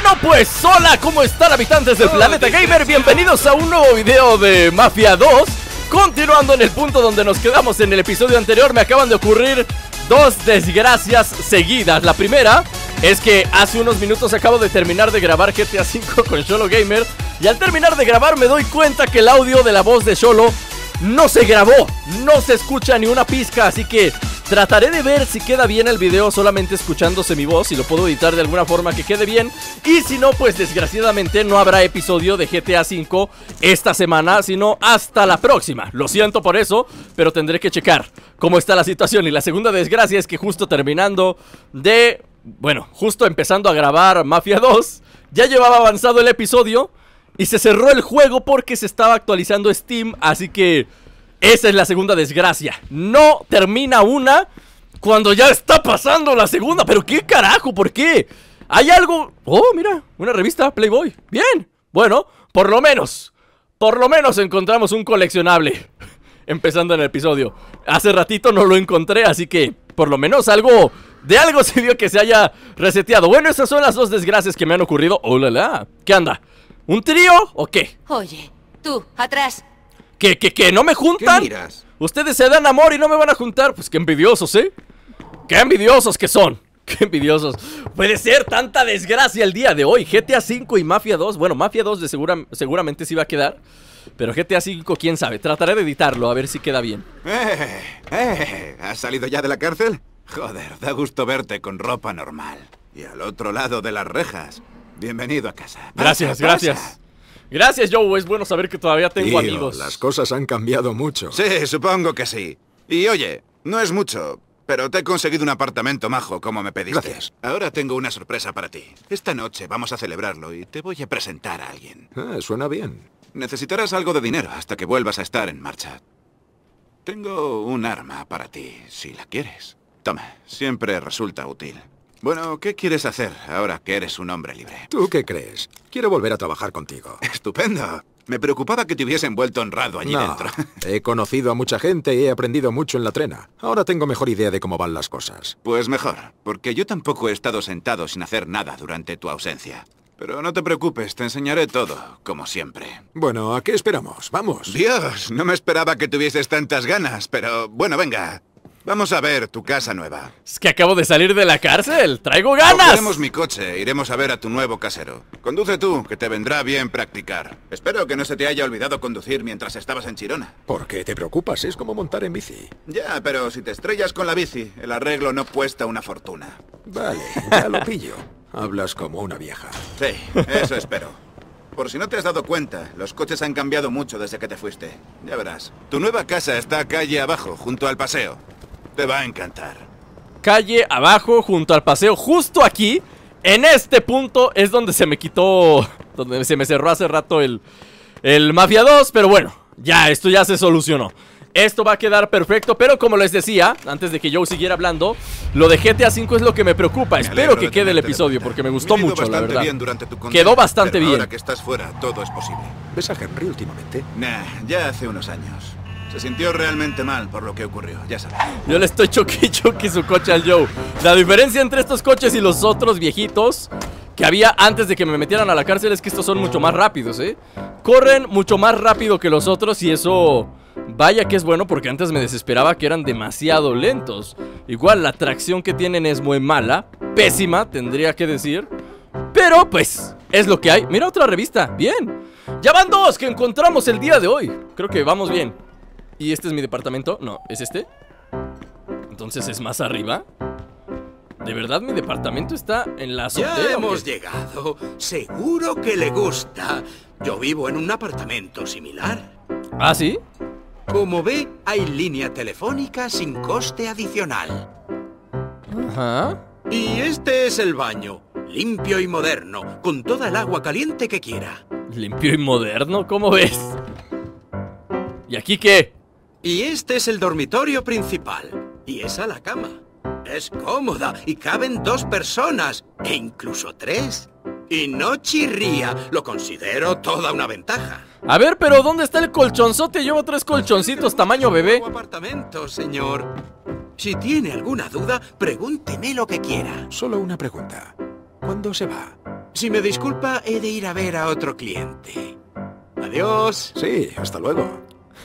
Bueno, pues hola, ¿cómo están, habitantes del planeta gamer? Bienvenidos a un nuevo video de Mafia 2. Continuando en el punto donde nos quedamos en el episodio anterior, me acaban de ocurrir dos desgracias seguidas. La primera es que hace unos minutos acabo de terminar de grabar GTA V con Xolo Gamer, y al terminar de grabar me doy cuenta que el audio de la voz de Xolo no se grabó, no se escucha ni una pizca, así que trataré de ver si queda bien el video solamente escuchándose mi voz, si lo puedo editar de alguna forma que quede bien. Y si no, pues desgraciadamente no habrá episodio de GTA V esta semana, sino hasta la próxima. Lo siento por eso, pero tendré que checar cómo está la situación. Y la segunda desgracia es que justo terminando de... bueno, justo empezando a grabar Mafia 2, ya llevaba avanzado el episodio y se cerró el juego porque se estaba actualizando Steam, así que... esa es la segunda desgracia. No termina una cuando ya está pasando la segunda. ¿Pero qué carajo? ¿Por qué? ¿Hay algo? Oh, mira, una revista Playboy. Bien, bueno, por lo menos encontramos un coleccionable empezando en el episodio. Hace ratito no lo encontré, así que por lo menos algo... de algo se vio que se haya reseteado. Bueno, esas son las dos desgracias que me han ocurrido. ¡Oh, la, la! ¿Qué anda? ¿Un trío o qué? Oye, tú, atrás. ¿Qué? ¿No me juntan? ¿Qué miras? Ustedes se dan amor y no me van a juntar. Pues qué envidiosos, ¿eh? Qué envidiosos que son. Qué envidiosos. Puede ser tanta desgracia el día de hoy. GTA V y Mafia 2. Bueno, Mafia 2 seguramente sí va a quedar, pero GTA V, quién sabe. Trataré de editarlo, a ver si queda bien. ¿Has salido ya de la cárcel? Joder, da gusto verte con ropa normal. Y al otro lado de las rejas. Bienvenido a casa. Gracias, Pasa, gracias. pasa. Gracias, Joe. Es bueno saber que todavía tengo Tío, amigos. las cosas han cambiado mucho. Sí, supongo que sí. Y oye, no es mucho, pero te he conseguido un apartamento majo como me pediste. Gracias. Ahora tengo una sorpresa para ti. Esta noche vamos a celebrarlo y te voy a presentar a alguien. Suena bien. Necesitarás algo de dinero hasta que vuelvas a estar en marcha. Tengo un arma para ti, si la quieres. Toma, siempre resulta útil. Bueno, ¿qué quieres hacer ahora que eres un hombre libre? ¿Tú qué crees? Quiero volver a trabajar contigo. Estupendo. Me preocupaba que te hubiesen vuelto honrado allí No, dentro. he conocido a mucha gente y he aprendido mucho en la trena. Ahora tengo mejor idea de cómo van las cosas. Pues mejor, porque yo tampoco he estado sentado sin hacer nada durante tu ausencia. Pero no te preocupes, te enseñaré todo, como siempre. Bueno, ¿a qué esperamos? ¡Vamos! Dios, no me esperaba que tuvieses tantas ganas, pero bueno, venga. Vamos a ver tu casa nueva. Es que acabo de salir de la cárcel. ¡Traigo ganas! Cogeremos mi coche e iremos a ver a tu nuevo casero. Conduce tú, que te vendrá bien practicar. Espero que no se te haya olvidado conducir mientras estabas en Chirona. ¿Por qué te preocupas? Es como montar en bici. Ya, pero si te estrellas con la bici, el arreglo no cuesta una fortuna. Vale, ya lo pillo. Hablas como una vieja. Sí, eso espero. Por si no te has dado cuenta, los coches han cambiado mucho desde que te fuiste. Ya verás. Tu nueva casa está calle abajo, junto al paseo. Te va a encantar. Calle abajo, junto al paseo, justo aquí. En este punto es donde se me quitó, donde se me cerró hace rato el Mafia 2. Pero bueno, ya, esto ya se solucionó. Esto va a quedar perfecto, pero como les decía, antes de que Joe siguiera hablando, lo de GTA V es lo que me preocupa. Espero que quede el episodio, porque me gustó mucho, la verdad. Bien durante tu condena, quedó bastante pero bien. Ahora que estás fuera, todo es posible. ¿Ves a Henry últimamente? Nah, ya hace unos años. Se sintió realmente mal por lo que ocurrió, ya sabes. Yo le estoy choque su coche al Joe. La diferencia entre estos coches y los otros viejitos que había antes de que me metieran a la cárcel es que estos son mucho más rápidos, ¿eh? Corren mucho más rápido que los otros y eso... vaya que es bueno, porque antes me desesperaba que eran demasiado lentos. Igual la tracción que tienen es muy mala. Pésima, tendría que decir. Pero pues, es lo que hay. Mira, otra revista, bien. Ya van dos que encontramos el día de hoy. Creo que vamos bien. ¿Y este es mi departamento? No, ¿es este? Entonces es más arriba. ¿De verdad mi departamento está en la azotea? Ya hemos llegado. Seguro que le gusta. Yo vivo en un apartamento similar. ¿Ah, sí? Como ve, hay línea telefónica sin coste adicional. Ajá. Y este es el baño. Limpio y moderno, con toda el agua caliente que quiera. Limpio y moderno, ¿cómo ves? ¿Y aquí qué? Y este es el dormitorio principal. Y esa la cama. Es cómoda y caben 2 personas, e incluso 3. Y no chirría, lo considero toda una ventaja. A ver, pero ¿dónde está el colchonzote? Llevo 3 colchoncitos tamaño bebé. Nuevo apartamento, señor. Si tiene alguna duda, pregúnteme lo que quiera. Solo una pregunta. ¿Cuándo se va? Si me disculpa, he de ir a ver a otro cliente. Adiós. Sí, hasta luego.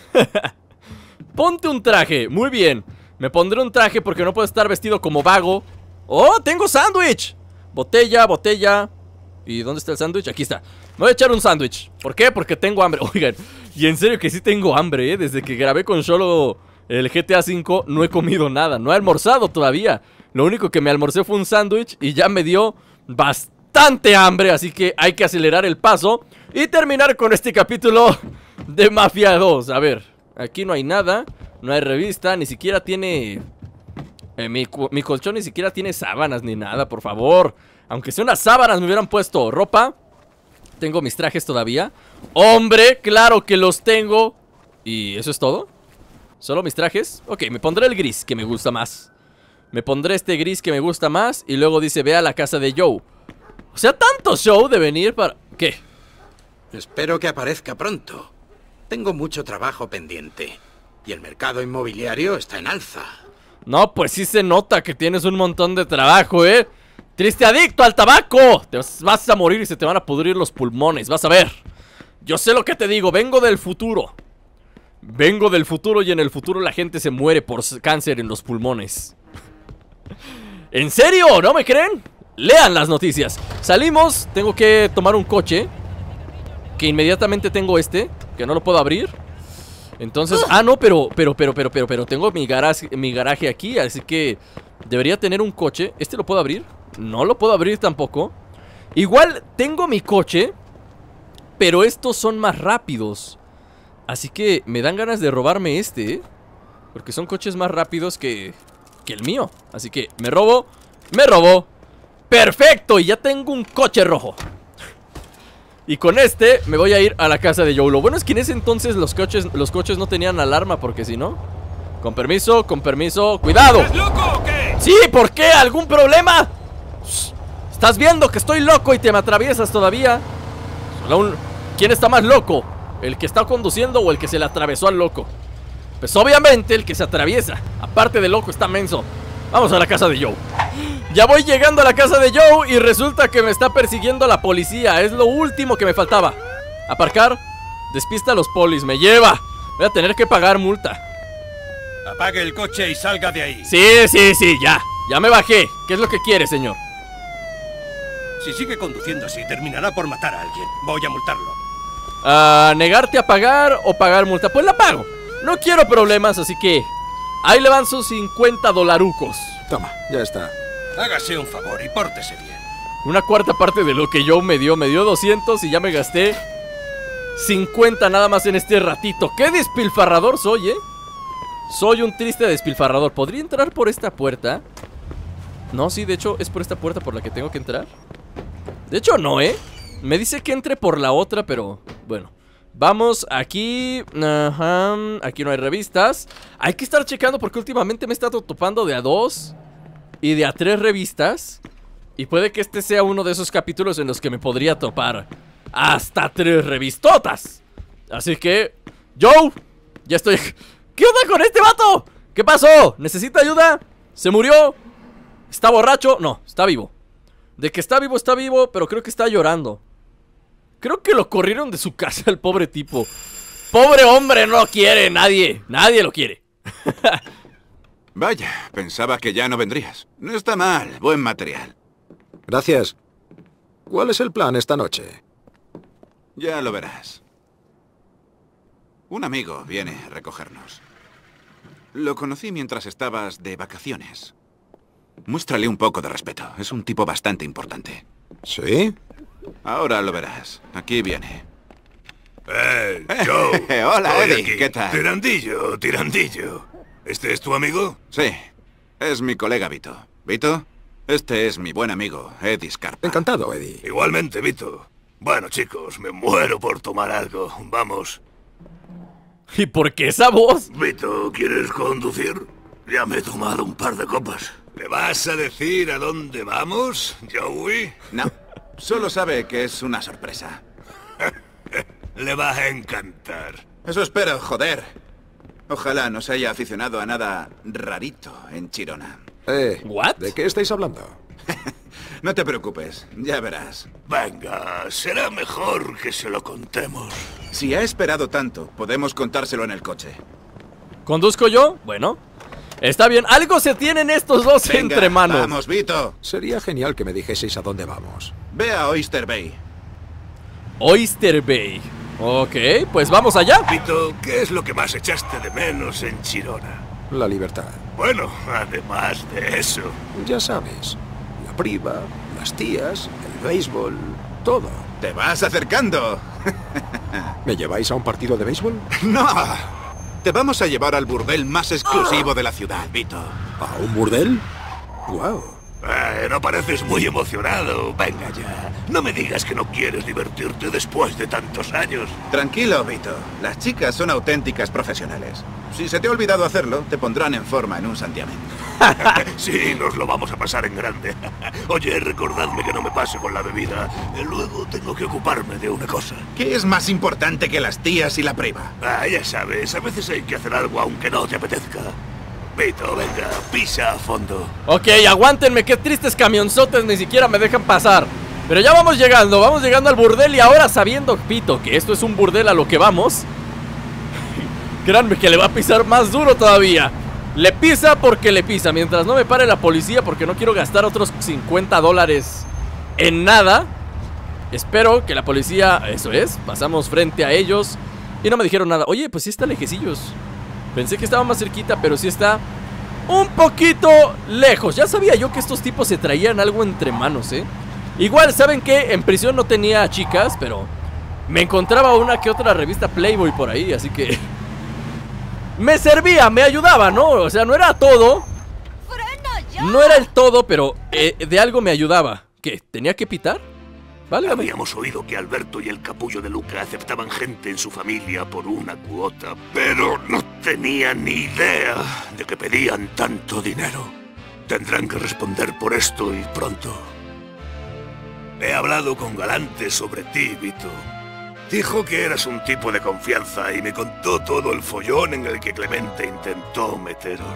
Ponte un traje, muy bien. Me pondré un traje porque no puedo estar vestido como vago. ¡Oh, tengo sándwich! Botella, botella. ¿Y dónde está el sándwich? Aquí está. Me voy a echar un sándwich. ¿Por qué? Porque tengo hambre. Oigan, y en serio que sí tengo hambre, ¿eh? Desde que grabé con Xolo el GTA V no he comido nada. No he almorzado todavía. Lo único que me almorcé fue un sándwich y ya me dio bastante hambre. Así que hay que acelerar el paso y terminar con este capítulo de Mafia 2. A ver, aquí no hay nada. No hay revista, ni siquiera tiene... mi colchón ni siquiera tiene sábanas ni nada, por favor. Aunque sea unas sábanas me hubieran puesto ropa. Tengo mis trajes todavía. ¡Hombre! ¡Claro que los tengo! ¿Y eso es todo? ¿Solo mis trajes? Ok, me pondré el gris, que me gusta más. Me pondré este gris que me gusta más. Y luego dice, ve a la casa de Joe. O sea, tanto show de venir para... ¿Qué? Espero que aparezca pronto. Tengo mucho trabajo pendiente. Y el mercado inmobiliario está en alza. No, pues sí se nota que tienes un montón de trabajo, ¿eh? ¡Triste adicto al tabaco! Te vas a morir y se te van a pudrir los pulmones, vas a ver. Yo sé lo que te digo, vengo del futuro. Vengo del futuro y en el futuro la gente se muere por cáncer en los pulmones. ¿En serio? ¿No me creen? Lean las noticias. Salimos, tengo que tomar un coche. Que inmediatamente tengo este, que no lo puedo abrir. Entonces, no, pero tengo mi garaje aquí, así que debería tener un coche. ¿Este lo puedo abrir? No lo puedo abrir tampoco. Igual tengo mi coche, pero estos son más rápidos. Así que me dan ganas de robarme este, ¿eh? Porque son coches más rápidos que el mío. Así que me robo. ¡Perfecto! Y ya tengo un coche rojo. Y con este me voy a ir a la casa de Joe. Lo bueno es que en ese entonces los coches no tenían alarma, porque si no... Con permiso, ¡cuidado! ¿Estás loco o qué? ¡Sí! ¿Por qué? ¿Algún problema? ¿Estás viendo que estoy loco y te me atraviesas todavía? ¿Quién está más loco? ¿El que está conduciendo o el que se le atravesó al loco? Pues obviamente el que se atraviesa. Aparte de loco está menso. Vamos a la casa de Joe. Ya voy llegando a la casa de Joe y resulta que me está persiguiendo la policía. Es lo último que me faltaba. Aparcar. Despista a los polis. Me lleva. Voy a tener que pagar multa. Apague el coche y salga de ahí. Sí, ya. Ya me bajé. ¿Qué es lo que quiere, señor? Si sigue conduciendo así, terminará por matar a alguien. Voy a multarlo. ¿Negarte a pagar o pagar multa? Pues la pago. No quiero problemas, así que... ahí le van sus 50 dolarucos. Toma, ya está. Hágase un favor y pórtese bien. Una cuarta parte de lo que Joe me dio 200 y ya me gasté 50 nada más en este ratito. ¡Qué despilfarrador soy, Soy un triste despilfarrador. ¿Podría entrar por esta puerta? No, sí, de hecho es por esta puerta por la que tengo que entrar. De hecho no, me dice que entre por la otra, pero bueno. Vamos, aquí. Ajá, aquí no hay revistas. Hay que estar checando porque últimamente me he estado topando de a 2 y de a 3 revistas. Y puede que este sea uno de esos capítulos en los que me podría topar hasta 3 revistotas. Así que, Joe, ya estoy... ¿Qué onda con este vato? ¿Qué pasó? ¿Necesita ayuda? ¿Se murió? ¿Está borracho? No, está vivo. De que está vivo, pero creo que está llorando. Creo que lo corrieron de su casa el pobre tipo. Pobre hombre, no lo quiere nadie. Nadie lo quiere. Vaya, pensaba que ya no vendrías. No está mal, buen material. Gracias. ¿Cuál es el plan esta noche? Ya lo verás. Un amigo viene a recogernos. Lo conocí mientras estabas de vacaciones. Muéstrale un poco de respeto. Es un tipo bastante importante. ¿Sí? Ahora lo verás. Aquí viene. Joe. Hola, Estoy Eddie. aquí. ¿Qué tal? Tirandillo. ¿Este es tu amigo? Sí, es mi colega Vito. ¿Vito? Este es mi buen amigo, Eddie Scarpa. Encantado, Eddie. Igualmente, Vito. Bueno, chicos, me muero por tomar algo. Vamos. ¿Y por qué esa voz? Vito, ¿quieres conducir? Ya me he tomado un par de copas. ¿Le vas a decir a dónde vamos, Joey? No, solo sabe que es una sorpresa. Le va a encantar. Eso espero, joder. Ojalá no se haya aficionado a nada rarito en Chirona. ¿What? ¿De qué estáis hablando? No te preocupes, ya verás. Venga, será mejor que se lo contemos. Si ha esperado tanto, podemos contárselo en el coche. ¿Conduzco yo? Bueno, está bien. Algo se tienen estos dos Venga, entre manos. vamos, Vito. Sería genial que me dijeseis a dónde vamos. Ve a Oyster Bay. Oyster Bay. Ok, pues vamos allá. Vito, ¿qué es lo que más echaste de menos en Chirona? La libertad. Bueno, además de eso. Ya sabes, la priva, las tías, el béisbol, todo. ¡Te vas acercando! ¿Me lleváis a un partido de béisbol? ¡No! Te vamos a llevar al burdel más exclusivo de la ciudad, Vito. ¿A un burdel? ¡Guau! No pareces muy emocionado. Venga ya. No me digas que no quieres divertirte después de tantos años. Tranquilo, Vito. Las chicas son auténticas profesionales. Si se te ha olvidado hacerlo, te pondrán en forma en un santiamén. Sí, nos lo vamos a pasar en grande. Oye, recordadme que no me pase con la bebida. Luego tengo que ocuparme de una cosa. ¿Qué es más importante que las tías y la priva? Ya sabes, a veces hay que hacer algo aunque no te apetezca. Vito, venga, pisa a fondo. Ok, aguántenme, qué tristes camionzotes, ni siquiera me dejan pasar. Pero ya vamos llegando al burdel. Y ahora sabiendo, Pito, que esto es un burdel a lo que vamos, créanme que le va a pisar más duro todavía. Le pisa porque le pisa. Mientras no me pare la policía, porque no quiero gastar otros $50 en nada. Espero que la policía, eso es, pasamos frente a ellos y no me dijeron nada. Oye, pues sí está lejecillos. Pensé que estaba más cerquita, pero sí está un poquito lejos. Ya sabía yo que estos tipos se traían algo entre manos, Igual, ¿saben qué? En prisión no tenía chicas, pero me encontraba una que otra revista Playboy por ahí, así que me servía, me ayudaba, ¿no? O sea, no era todo. No era el todo, pero de algo me ayudaba. ¿Qué? ¿Tenía que pitar? Vale, habíamos oído que Alberto y el capullo de Luca aceptaban gente en su familia por una cuota, pero no tenía ni idea de que pedían tanto dinero. Tendrán que responder por esto y pronto. He hablado con Galante sobre ti, Vito. Dijo que eras un tipo de confianza y me contó todo el follón en el que Clemente intentó meteros.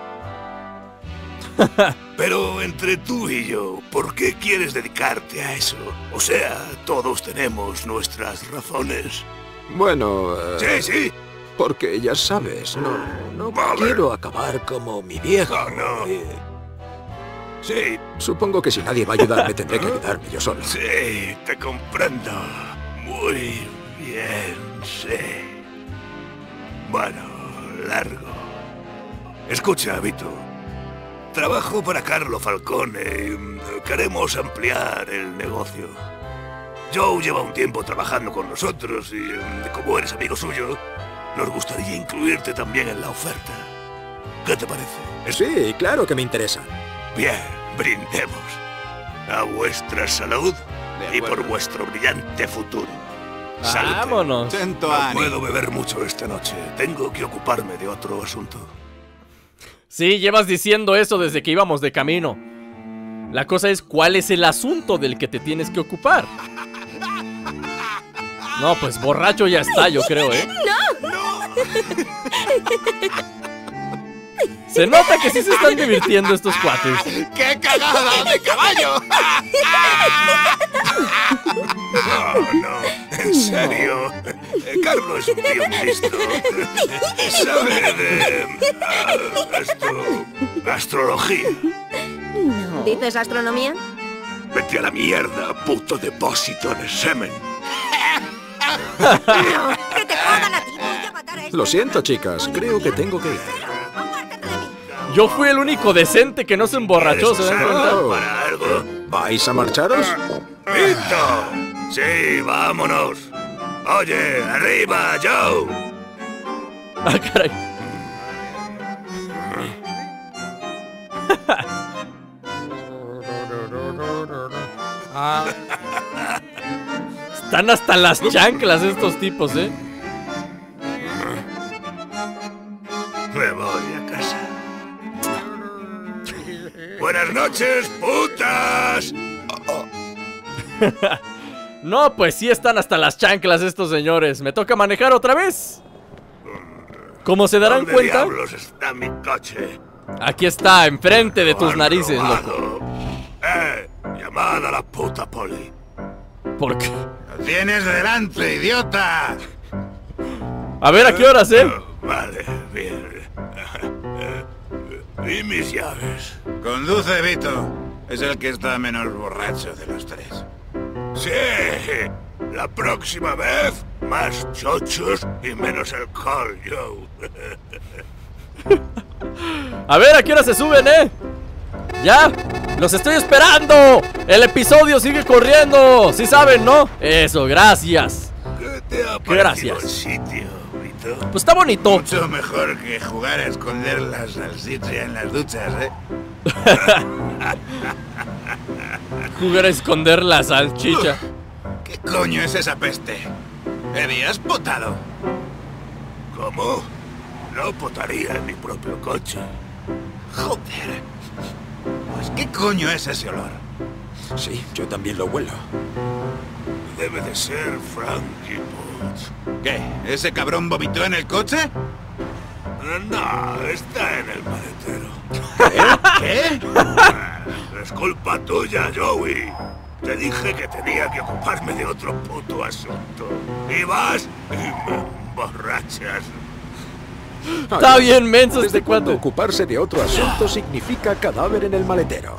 Pero entre tú y yo, ¿por qué quieres dedicarte a eso? O sea, todos tenemos nuestras razones. Bueno... Sí. Porque ya sabes, no Vale. quiero acabar como mi viejo. No. Sí. Supongo que si nadie va a ayudarme tendré que ayudarme yo solo. Sí, te comprendo. Muy bien, sí. Bueno, largo. Escucha, Vito. Trabajo para Carlo Falcone y queremos ampliar el negocio. Joe lleva un tiempo trabajando con nosotros y como eres amigo suyo, nos gustaría incluirte también en la oferta. ¿Qué te parece? Sí, claro que me interesa. Bien, brindemos. A vuestra salud y por vuestro brillante futuro. Salute. Vámonos. Cento No ani. puedo beber mucho esta noche. Tengo que ocuparme de otro asunto. Sí, llevas diciendo eso desde que íbamos de camino. La cosa es, ¿cuál es el asunto del que te tienes que ocupar? No, pues borracho ya está, yo creo, Se nota que sí se están divirtiendo estos cuates. ¡Qué cagada de caballo! No, en serio. Carlos es un tío muy listo. Sabe de... astrología. ¿Dices astronomía? Vete a la mierda, puto depósito de semen. ¡Que te jodan a ti! Voy a matar a este Lo siento, chicas, creo que tengo que ir. ¡Apártate de mí! Yo fui el único decente que no se emborrachó, ¿se dan ¿Eres cuenta? usado para algo? ¿Vais a marcharos? ¡Vito! Sí, vámonos. Oye, arriba, Joe. Ah, caray. Están hasta las chanclas estos tipos, Me voy a casa. Buenas noches, putas. No, pues sí están hasta las chanclas estos señores. ¿Me toca manejar otra vez? Como se darán ¿Dónde cuenta, diablos está mi coche? aquí está, enfrente de tus Han narices, loco. robado. Ya Llamad a la puta poli. ¿Por qué? ¡Lo tienes delante, idiota! A ver, ¿a qué horas, Vale, bien. ¿Y mis llaves? Conduce, Vito. Es el que está menos borracho de los tres. Sí, la próxima vez, más chochos y menos alcohol, Joe. A ver, ¿a qué hora se suben, ¡Ya! ¡Los estoy esperando! ¡El episodio sigue corriendo! ¿Sí saben, no? Eso, gracias. ¿Qué te ha parecido Gracias. el sitio, Vito? Pues está bonito. Mucho mejor que jugar a esconder la salchicha en las duchas, Jugar a esconder la salchicha. ¿Qué coño es esa peste? Eddie, ¿has potado? ¿Cómo? No potaría en mi propio coche. Joder. Pues ¿qué coño es ese olor? Sí, yo también lo huelo. Debe de ser Frankie Potts. ¿Qué? ¿Ese cabrón vomitó en el coche? No, está en el maletero. ¿Qué? Es culpa tuya, Joey. Te dije que tenía que ocuparme de otro puto asunto. Y vas y me emborrachas. Está bien menso ¿Desde este cuándo cuate. ocuparse de otro asunto significa cadáver en el maletero?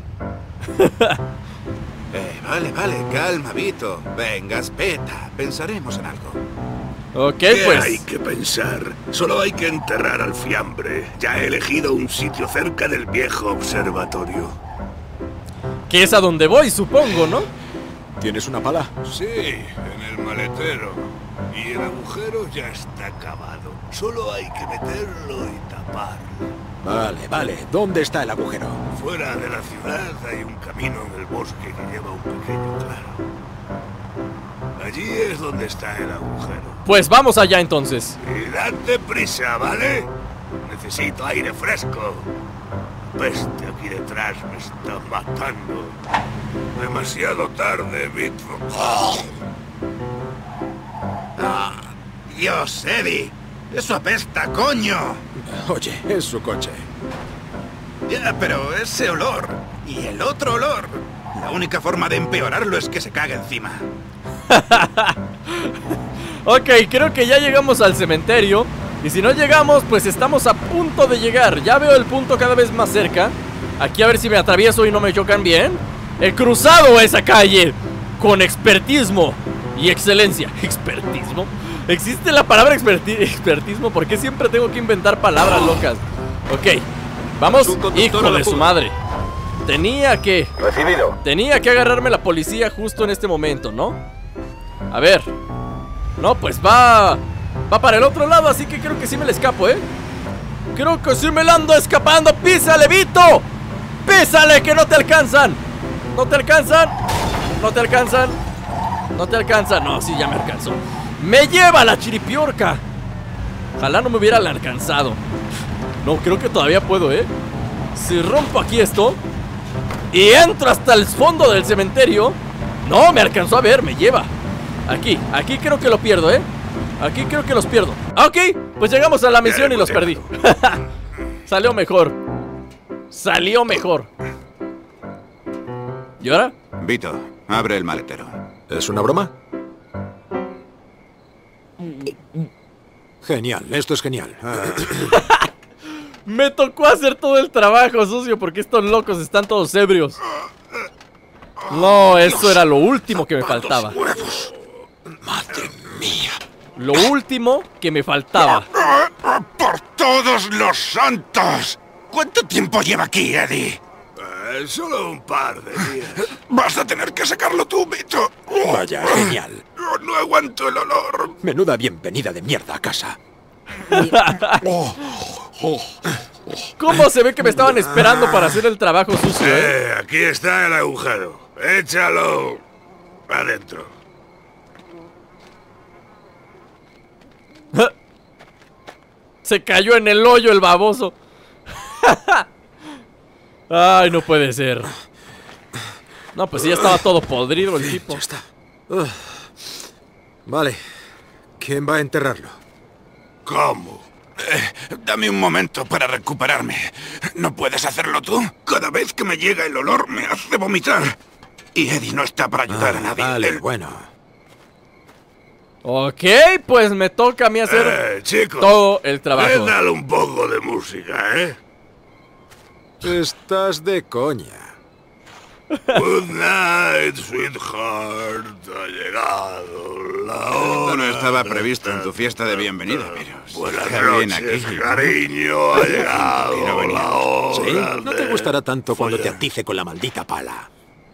Vale, calma, Vito. Venga, espeta. Pensaremos en algo. Ok, ¿Qué pues. hay que pensar? Solo hay que enterrar al fiambre. Ya he elegido un sitio cerca del viejo observatorio. Que es a donde voy, supongo, ¿no? ¿Tienes una pala? Sí, en el maletero. Y el agujero ya está cavado. Solo hay que meterlo y taparlo. Vale. ¿Dónde está el agujero? Fuera de la ciudad hay un camino en el bosque que lleva a un pequeño claro. Allí es donde está el agujero. Pues vamos allá entonces. Y date prisa, ¿vale? Necesito aire fresco. La peste aquí detrás me está matando. Demasiado tarde, Vito. Dios, Eddie. Eso apesta, coño. Oye, es su coche. Ya, pero ese olor. Y el otro olor. La única forma de empeorarlo es que se cague encima. Ok, creo que ya llegamos al cementerio. Y si no llegamos, pues estamos a punto de llegar. Ya veo el punto cada vez más cerca. Aquí a ver si me atravieso y no me chocan bien. He cruzado esa calle con expertismo y excelencia. ¿Expertismo? ¿Existe la palabra expertismo? ¿Por qué siempre tengo que inventar palabras locas? Ok, vamos, hijo de su madre. Tenía que agarrarme la policía justo en este momento, ¿no? A ver. No, pues va para el otro lado, así que creo que sí me le escapo, Creo que sí me la ando escapando. ¡Písale, Vito! ¡Písale, que no te alcanzan! ¿No te alcanzan? ¿No te alcanzan? ¿No te alcanzan? No, sí, ya me alcanzó. ¡Me lleva la chiripiorca! Ojalá no me hubieran alcanzado. No, creo que todavía puedo, Si rompo aquí esto y entro hasta el fondo del cementerio. No, me alcanzó a ver, me lleva. Aquí creo que lo pierdo, Aquí creo que los pierdo. Ok, pues llegamos a la misión y los perdí. Salió mejor. Salió mejor. ¿Y ahora? Vito, abre el maletero. ¿Es una broma? Genial, esto es genial. Me tocó hacer todo el trabajo, socio, porque estos locos están todos ebrios. No, eso era lo último que me faltaba. Huevos. Madre mía. Lo último que me faltaba. ¡Por todos los santos! ¿Cuánto tiempo lleva aquí, Eddie? Solo un par de días. Vas a tener que sacarlo tú, Vito. Vaya, genial. No aguanto el olor. Menuda bienvenida de mierda a casa. ¿Cómo se ve que me estaban esperando para hacer el trabajo sucio, Aquí está el agujero. Échalo adentro. Se cayó en el hoyo el baboso. Ay, no puede ser. No, pues sí, ya estaba todo podrido el tipo. Ya está. Vale. ¿Quién va a enterrarlo? ¿Cómo? Dame un momento para recuperarme. ¿No puedes hacerlo tú? Cada vez que me llega el olor me hace vomitar. Y Eddie no está para ayudar a nadie. Vale, bueno. Ok, pues me toca a mí hacer chicos, todo el trabajo. dale un poco de música, ¿eh? Estás de coña. Good night, sweetheart. Ha llegado la hora. Esto no estaba previsto en tu fiesta de bienvenida, Virus. Buenas Qué bien noches, aquí. cariño. Ha llegado la hora. ¿Sí? No te de gustará tanto cuando te follar. atice con la maldita pala.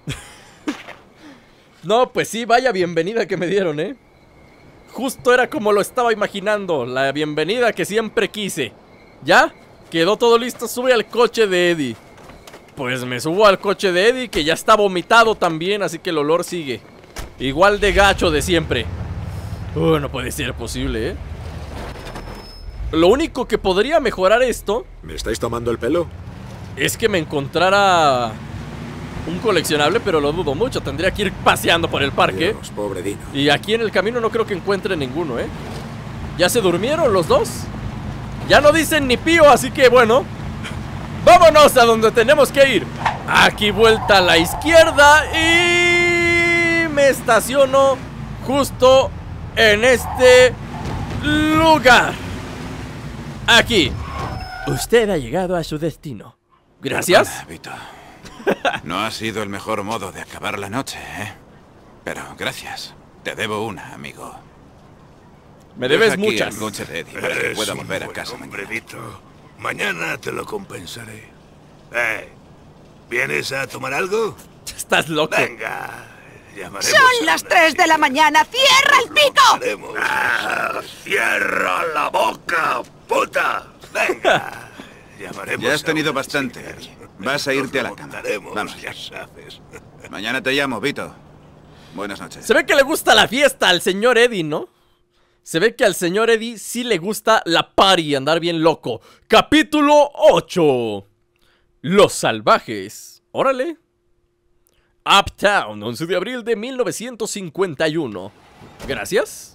No, pues sí, vaya bienvenida que me dieron, Justo era como lo estaba imaginando. La bienvenida que siempre quise. ¿Ya? Quedó todo listo, sube al coche de Eddie. Pues me subo al coche de Eddie, que ya está vomitado también, así que el olor sigue igual de gacho de siempre. No puede ser posible, Lo único que podría mejorar esto ¿Me estáis tomando el pelo? es que me encontrara un coleccionable, pero lo dudo mucho. Tendría que ir paseando por el parque. Dios, pobre Dino. Y aquí en el camino no creo que encuentre ninguno, ¿Ya se durmieron los dos? Ya no dicen ni pío, así que bueno, vámonos a donde tenemos que ir. Aquí vuelta a la izquierda y me estaciono justo en este lugar. Aquí. Usted ha llegado a su destino. Gracias. Perdona, Vito. No ha sido el mejor modo de acabar la noche, Pero gracias. Te debo una, amigo. Me debes Deja aquí muchas. el coche de Eddie para que Eres pueda un volver a buen casa hombre, mañana. Vito. Mañana te lo compensaré. ¿Vienes a tomar algo? Estás loco. Venga, llamaremos. Son las 3 de la mañana. ¡Cierra el pico! ¡Cierra la boca, puta! Venga, llamaremos. Ya has a tenido una bastante, chica. Eddie. Vas a irte a la Nos cama. montaremos, Vamos. ya sabes. Mañana te llamo, Vito. Buenas noches. Se ve que le gusta la fiesta al señor Eddie, ¿no? Se ve que al señor Eddie sí le gusta la party, andar bien loco. Capítulo 8. Los salvajes. Órale. Uptown, 11 de abril de 1951. Gracias.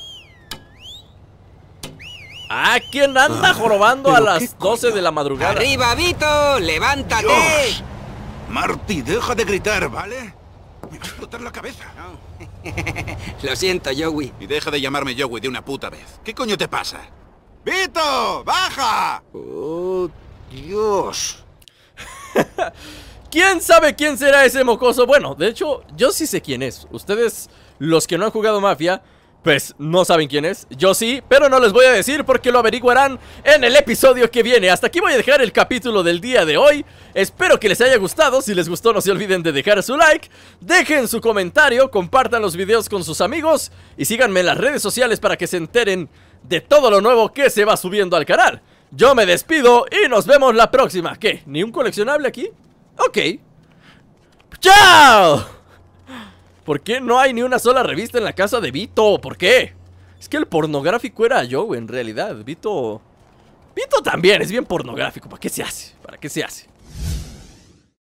¿Quién anda jorobando a las 12 de la madrugada? ¡Arriba, Vito! ¡Levántate! ¡Dios! Marty, deja de gritar, ¿vale? Me va a explotar la cabeza. Lo siento, Joey. Y deja de llamarme Joey de una puta vez. ¿Qué coño te pasa? ¡Vito! ¡Baja! ¡Oh, Dios! ¿Quién sabe quién será ese mocoso? Bueno, de hecho, yo sí sé quién es. Ustedes, los que no han jugado Mafia, pues no saben quién es. Yo sí, pero no les voy a decir porque lo averiguarán en el episodio que viene. Hasta aquí voy a dejar el capítulo del día de hoy. Espero que les haya gustado. Si les gustó, no se olviden de dejar su like, dejen su comentario, compartan los videos con sus amigos y síganme en las redes sociales para que se enteren de todo lo nuevo que se va subiendo al canal. Yo me despido y nos vemos la próxima. ¿Qué? ¿Ni un coleccionable aquí? Ok. ¡Chao! ¿Por qué no hay ni una sola revista en la casa de Vito? ¿Por qué? Es que el pornográfico era yo, en realidad. Vito también es bien pornográfico. ¿Para qué se hace? ¿Para qué se hace?